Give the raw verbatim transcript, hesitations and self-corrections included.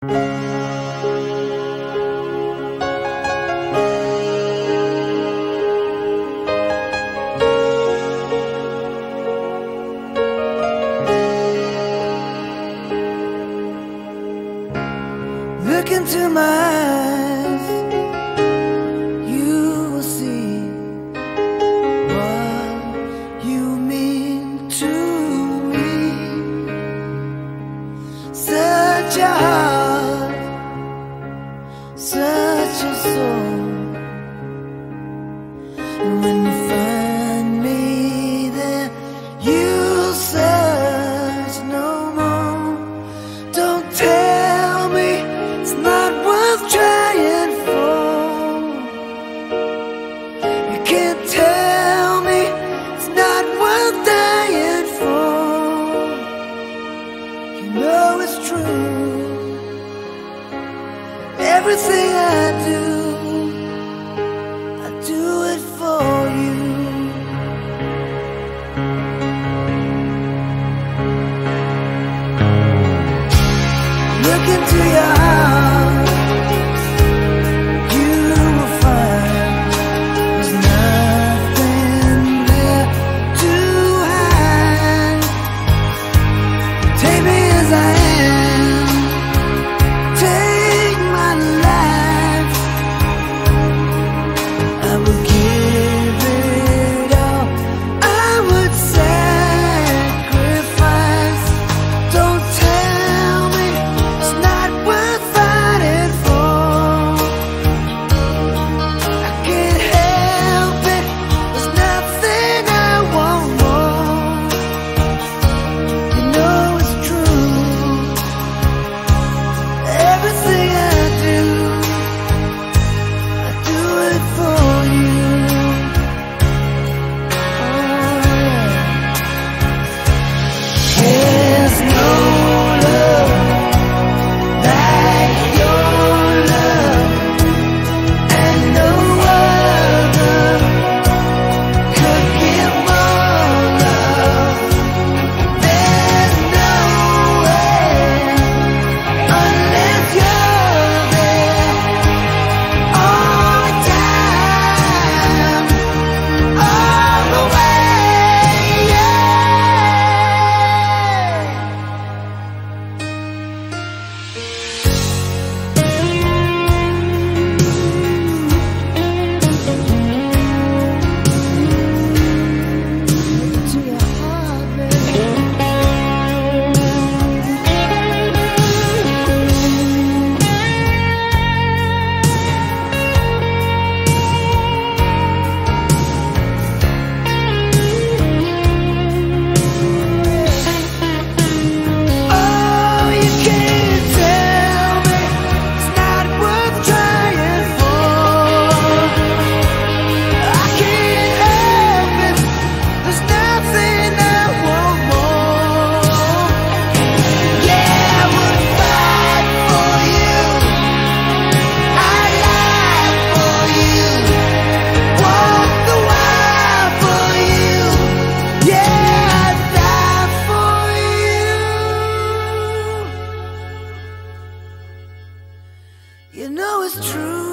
Look into my eyes, you will see what you mean to me. Such a heart, such a soul. And when you find me there, you'll search no more. Don't tell me it's not worth trying for. You can't tell me it's not worth dying for. You know it's true. Everything I do, I do it for you. Look into your heart, you will find there's nothing there to hide. Take me as I am, take my life. I will give it all, I would sacrifice. Don't tell me it's not worth fighting for. I can't help it, there's nothing I want more. You know it's true. Everything I do, I do it for you. Oh yeah. There's no love like your love, and no other could give more love. There's nowhere unless you're there all the time, all the way, yeah. To your heart, baby. Oh, you can't tell me it's not worth trying for. I can't help it, there's nothing I want more. Yeah, I would fight for you, I'd lie for you, walk the wild for you. Yeah, I'd die for you. You know it's true.